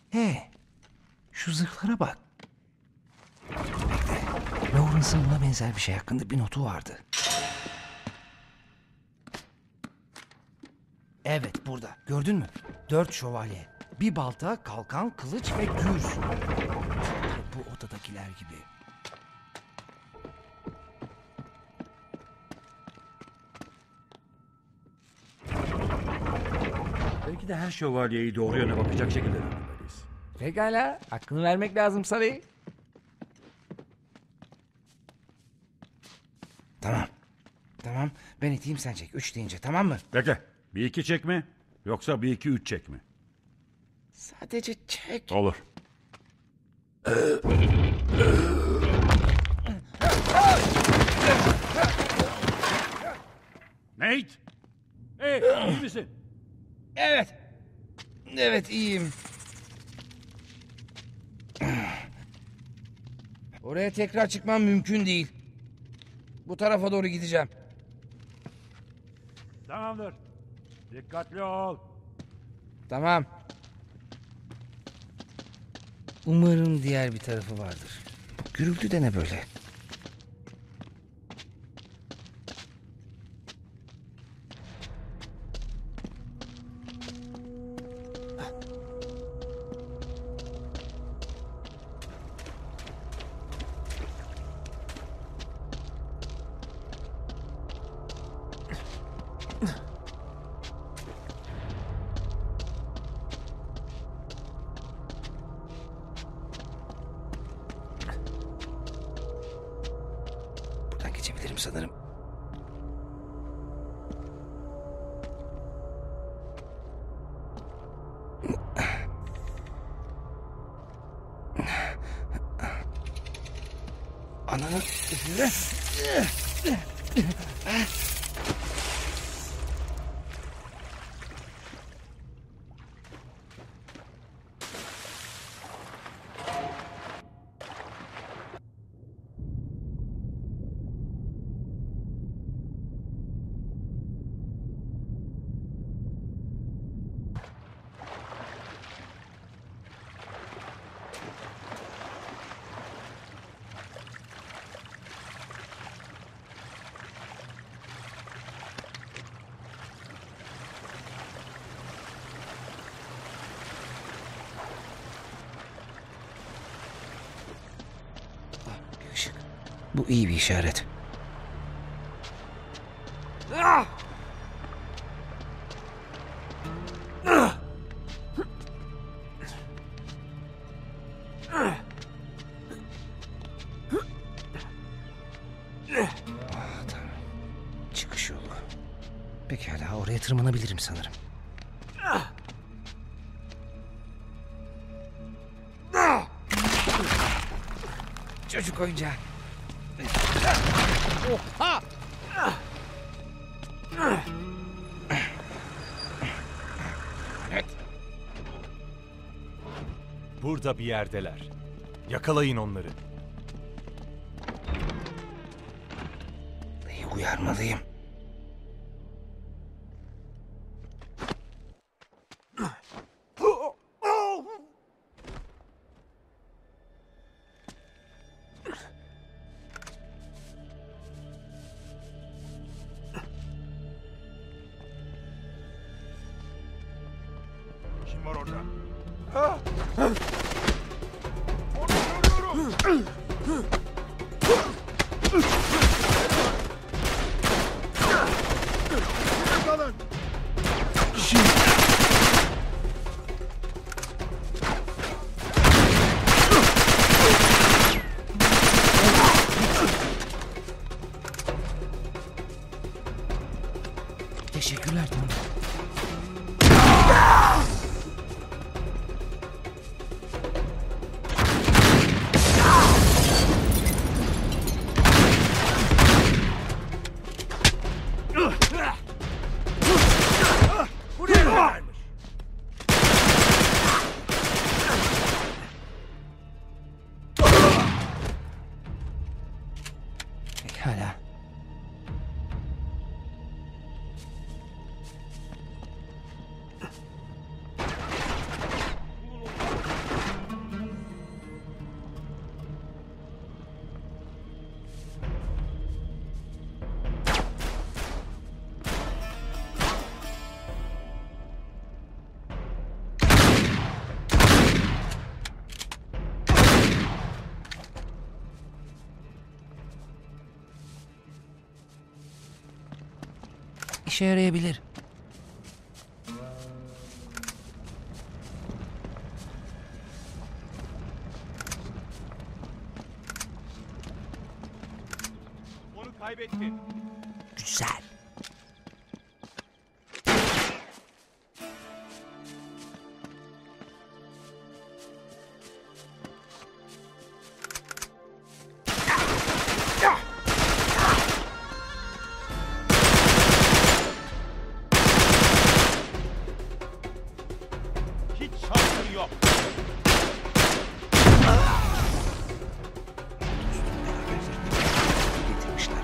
He, şu zırhlara bak. Bekle, Lawrence'ın buna benzer bir şey hakkında bir notu vardı. Evet, burada. Gördün mü? 4 şövalye. Bir balta, kalkan, kılıç ve gür. Bu odadakiler gibi. Belki de her şövalyeyi doğru yöne bakacak şekilde dönmeliyiz. Pekala, aklını vermek lazım Sarı. Tamam. Tamam, ben iteyim sen çek. 3 deyince, tamam mı? Bekle. 1-2 çek mi? Yoksa 1-2-3 çek mi? Sadece çek. Olur. Nate! Hey, iyi misin? Evet. Evet, iyiyim. Oraya tekrar çıkmam mümkün değil. Bu tarafa doğru gideceğim. Tamamdır. Dikkatli ol. Tamam. Umarım diğer bir tarafı vardır. Gürültü de ne böyle? Buradan geçebilirim sanırım. Ananı... Bir ışık. Bu iyi bir işaret. Tanrım. Çıkış yolu. Pekala, oraya tırmanabilirim sanırım. Çocuk oyuncağı. Oha! Evet. Burada bir yerdeler. Yakalayın onları. Dayı uyarmalıyım. Kim var orada? Teşekkürler Tanrım. işe yarayabilir. Onu kaybettin. Güzel. Hiç şansın yok. Getirmişler.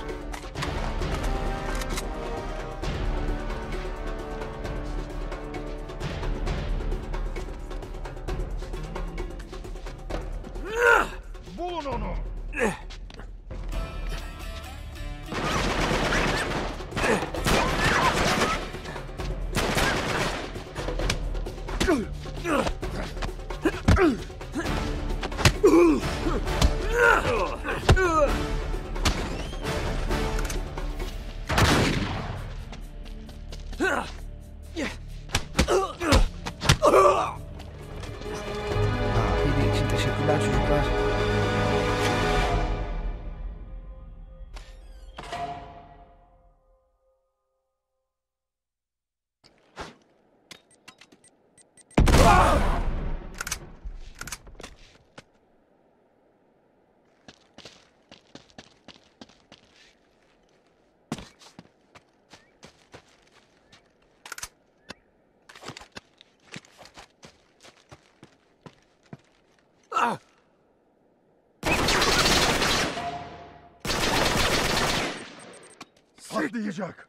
Bulun onu. Hediye için teşekkürler çocuklar. Patlayacak.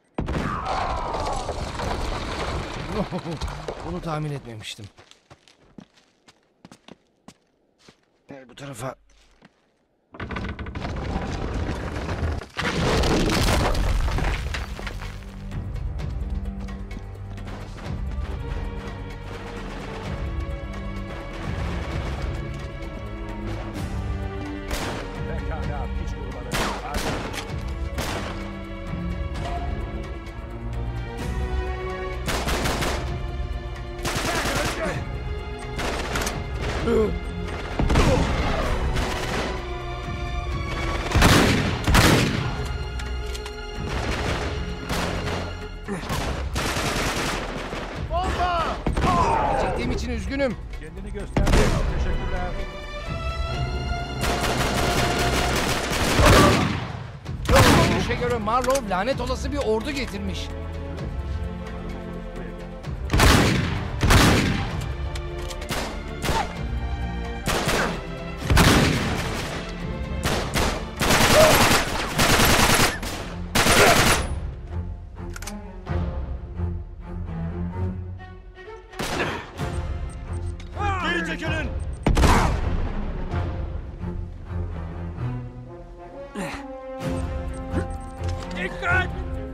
Bunu tahmin etmemiştim. Bu tarafa. Pekala, piç kurbanı. Hadi. Çektiğim için üzgünüm. Kendini gösterdin. Teşekkürler. Görünüşe göre Marlow lanet olası bir ordu getirmiş. Geri çekilin. Dikkat!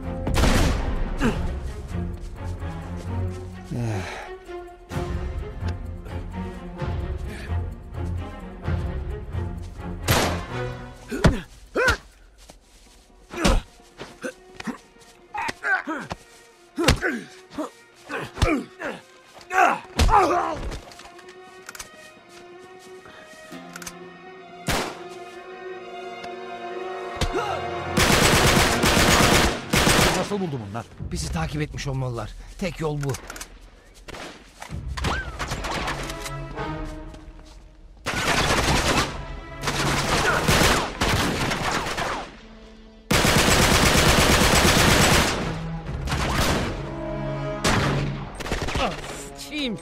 Nasıl buldun bunlar? Bizi takip etmiş olmalılar. Tek yol bu. Çiğim.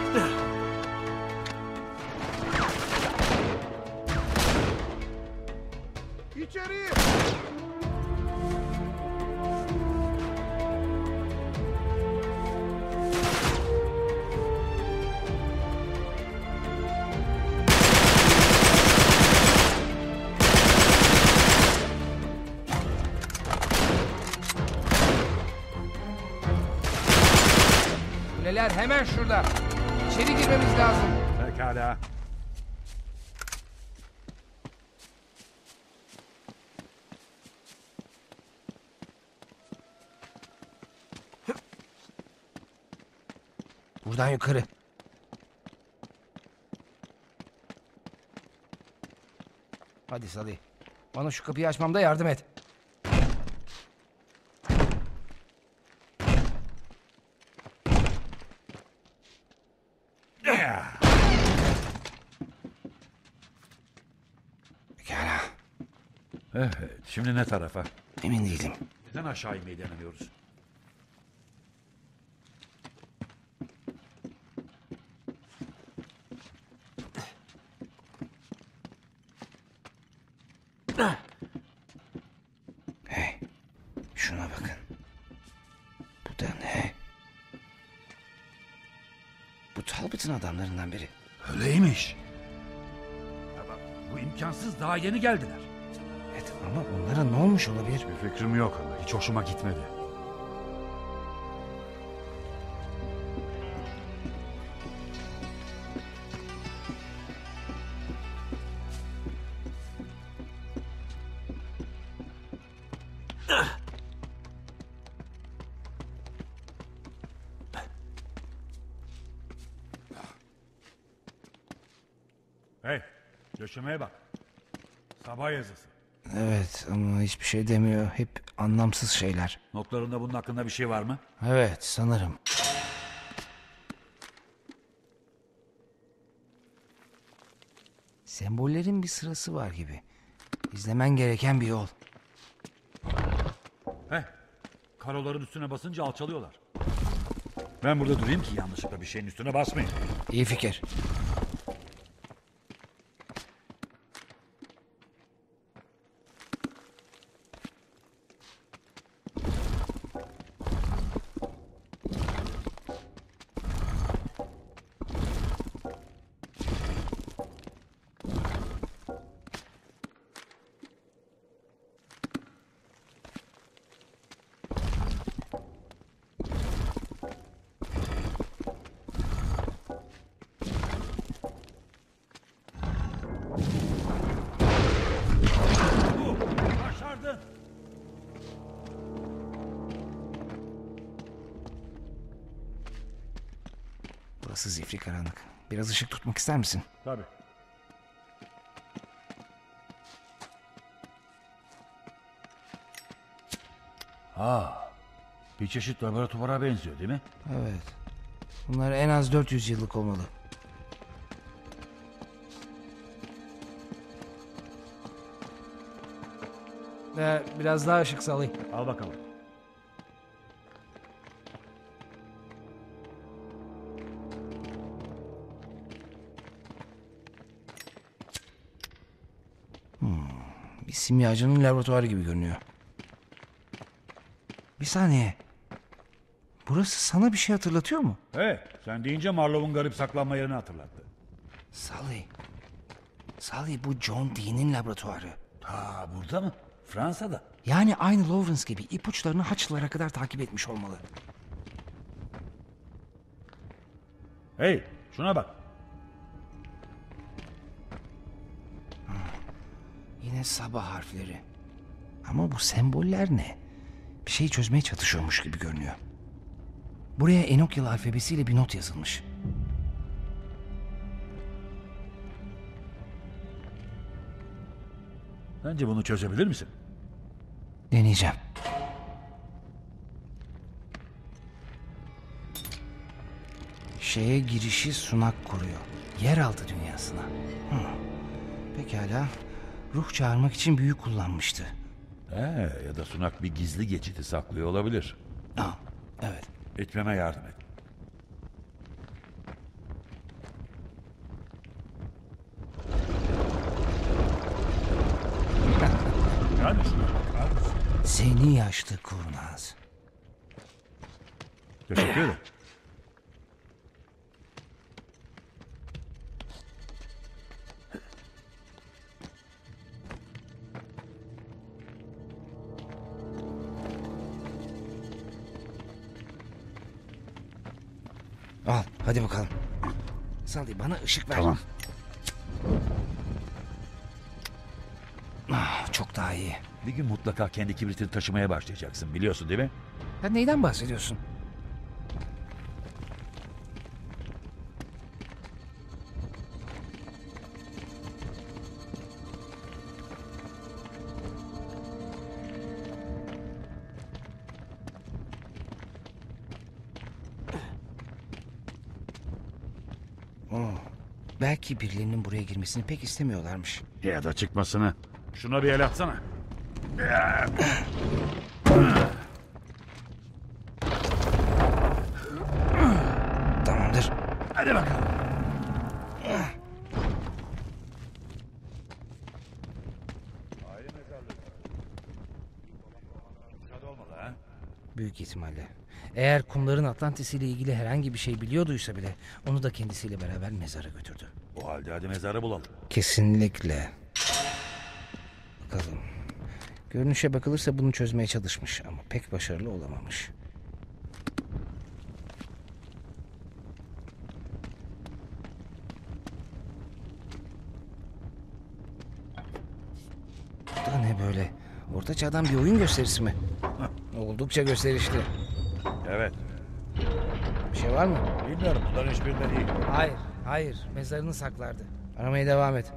İçeri! Kuleler hemen şurada. İçeri girmemiz lazım. Pekala. Buradan yukarı. Hadi Salih. Bana şu kapıyı açmamda yardım et. Pekala. Evet, şimdi ne tarafa? Emin değilim. Neden aşağı inmeyi denemiyoruz? Hey. Şuna bakın. Bu da ne? Bu Talbot'un adamlarından biri. Öyleymiş. Ya bak, bu imkansız, daha yeni geldiler. Evet ama onlara ne olmuş olabilir? Bir fikrim yok ama hiç hoşuma gitmedi. Hey, döşemeye bak. Sabah yazısı. Evet ama hiçbir şey demiyor. Hep anlamsız şeyler. Notlarında bunun hakkında bir şey var mı? Evet sanırım. Sembollerin bir sırası var gibi. İzlemen gereken bir yol. Heh, karoların üstüne basınca alçalıyorlar. Ben burada durayım ki yanlışlıkla bir şeyin üstüne basmayayım. İyi fikir. Başardın. Burası zifiri karanlık. Biraz ışık tutmak ister misin? Tabii. Bir çeşit laboratuvara benziyor değil mi? Evet. Bunlar en az 400 yıllık olmalı. Biraz daha ışık Salih. Al bakalım. Bir simyacının laboratuvarı gibi görünüyor. Bir saniye. Burası sana bir şey hatırlatıyor mu? Hey, sen deyince Marlowe'un garip saklanma yerini hatırlattı. Salih. Salih bu John Dee'nin laboratuvarı. Ta burada mı? Fransa'da. Yani aynı Lawrence gibi ipuçlarını Haçlılara kadar takip etmiş olmalı. Hey, şuna bak. Yine sabah harfleri. Ama bu semboller ne? Bir şey çözmeye çalışıyormuş gibi görünüyor. Buraya Enokyalı alfabesiyle bir not yazılmış. Bence bunu çözebilir misin? Deneyeceğim. Şeye girişi sunak kuruyor. Yeraltı dünyasına. Pekala. Ruh çağırmak için büyü kullanmıştı. Ya da sunak bir gizli geçidi saklıyor olabilir. Aa, evet. Etmeme yardım et. Seni yaşlı kurnaz. Teşekkür ederim. Al hadi bakalım. Salih bana ışık ver. Tamam. Çok daha iyi. Bir gün mutlaka kendi kibritini taşımaya başlayacaksın, biliyorsun değil mi? Sen neyden bahsediyorsun? Belki birilerinin buraya girmesini pek istemiyorlarmış. Ya da çıkmasını. Şuna bir el atsana. Tamamdır. Hadi bakalım. Büyük ihtimalle. Eğer kumların Atlantis ile ilgili herhangi bir şey biliyorduysa bile onu da kendisiyle beraber mezara götürdü. O halde hadi mezarı bulalım. Kesinlikle. Bakalım. Görünüşe bakılırsa bunu çözmeye çalışmış ama pek başarılı olamamış. Bu da ne böyle? Orta çağdan bir oyun gösterisi mi? Oldukça gösterişli. Evet. Bir şey var mı? Bilmiyorum, bunların hiçbirinde değil. Hayır, hayır. Mezarını saklardı. Aramaya devam et.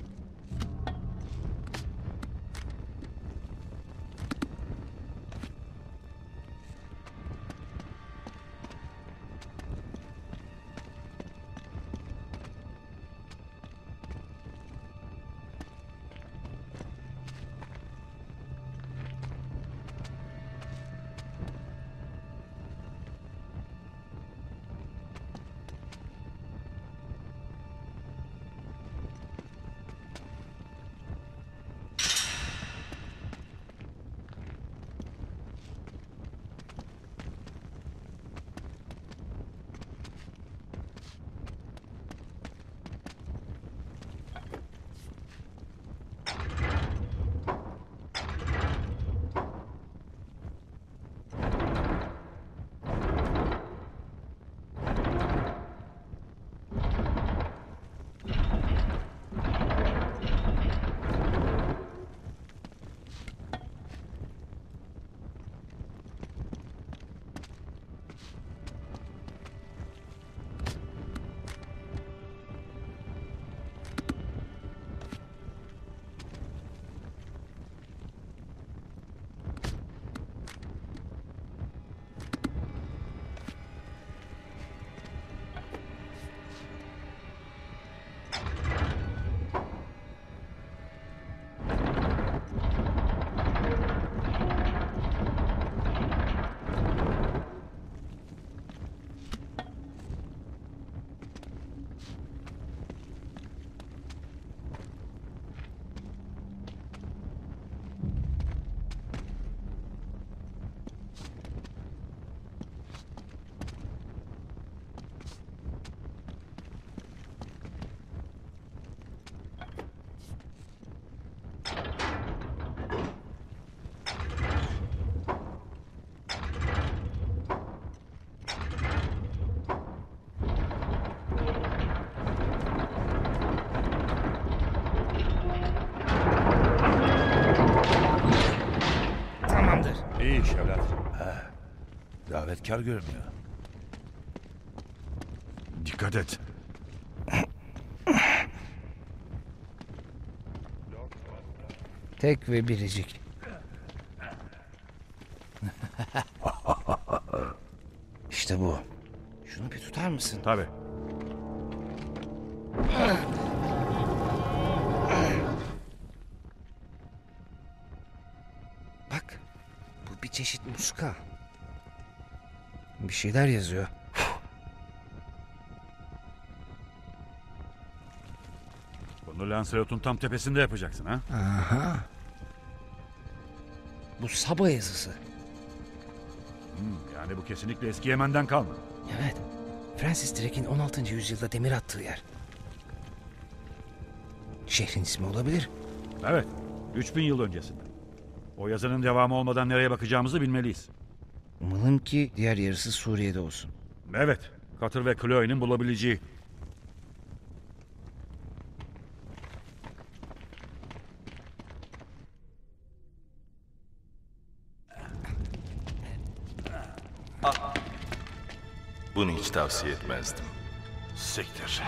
İyi iş evlat. Davetkar görünüyor. Dikkat et. Tek ve biricik. İşte bu. Şunu bir tutar mısın? Tabii. Bak. Bu bir çeşit muska. Bir şeyler yazıyor. Bunu Lancelot'un tam tepesinde yapacaksın ha? Aha. Bu Saba yazısı. Yani bu kesinlikle eski Yemen'den kalma. Evet. Francis Drake'in 16. yüzyılda demir attığı yer. Şehrin ismi olabilir. Evet, 3000 yıl öncesinde. O yazının devamı olmadan nereye bakacağımızı bilmeliyiz. Umalım ki diğer yarısı Suriye'de olsun. Evet, Katır ve Chloe'nin bulabileceği. Bunu hiç tavsiye etmezdim. Siktir.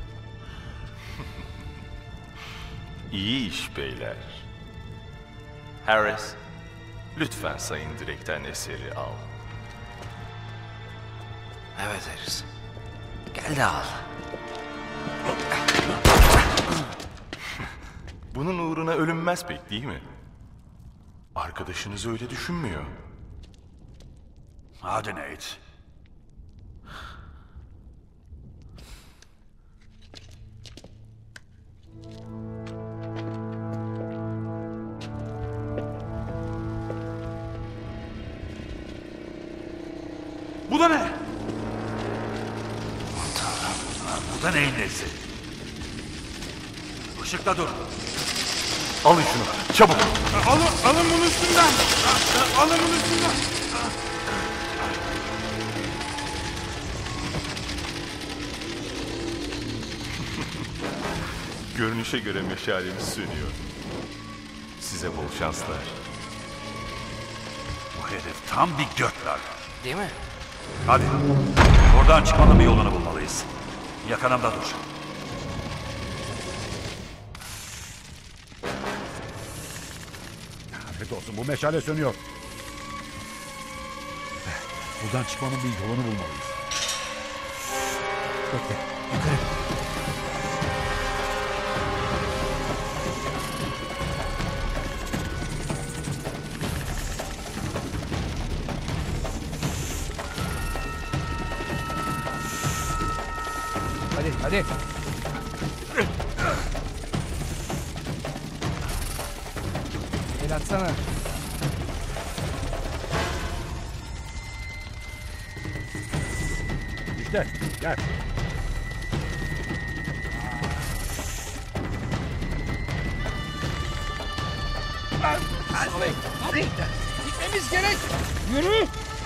İyi iş beyler. Harris, lütfen Sayın Drake'ten eseri al. Evet Harris. Gel de al. Bunun uğruna ölünmez pek değil mi? Arkadaşınız öyle düşünmüyor. Hadi Nate. Bu da ne? Bu da neyin nesi? Işıkta dur. Alın şunu, çabuk! Alın bunu üstünden. Alın bunu üstünden. Görünüşe göre meşalemiz sönüyor. Size bol şanslar. Bu herif tam bir gökler. Değil mi? Hadi. Oradan çıkmanın bir yolunu bulmalıyız. Yakınımda dur. Lanet olsun, bu meşale sönüyor. Buradan çıkmanın bir yolunu bulmalıyız. Bekle. Yukarı. Hadi hadi. El atsana. İşte, gel. Hadi. Gitmemiz gerek. Yürü.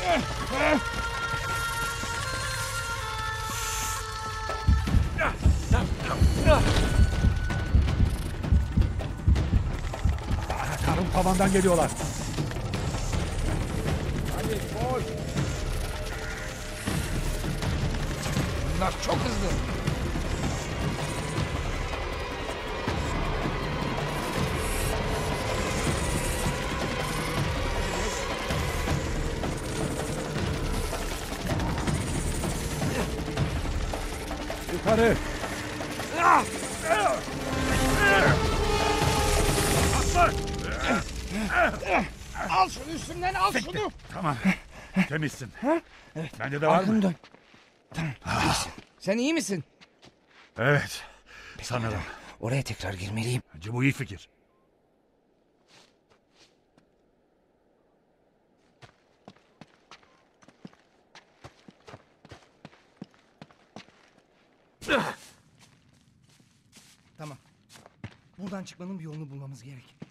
Tanrım, tavandan geliyorlar. Hadi koş. Bunlar çok hızlı. Yukarı. Al şunu üstümden al şunu. Tamam. Temizsin. Bende de var mı? Arkanı dön. Tamam. iyisin. Sen iyi misin? Evet. Sanırım. Oraya tekrar girmeliyim. Bence bu iyi fikir. Tamam. Buradan çıkmanın bir yolunu bulmamız gerek.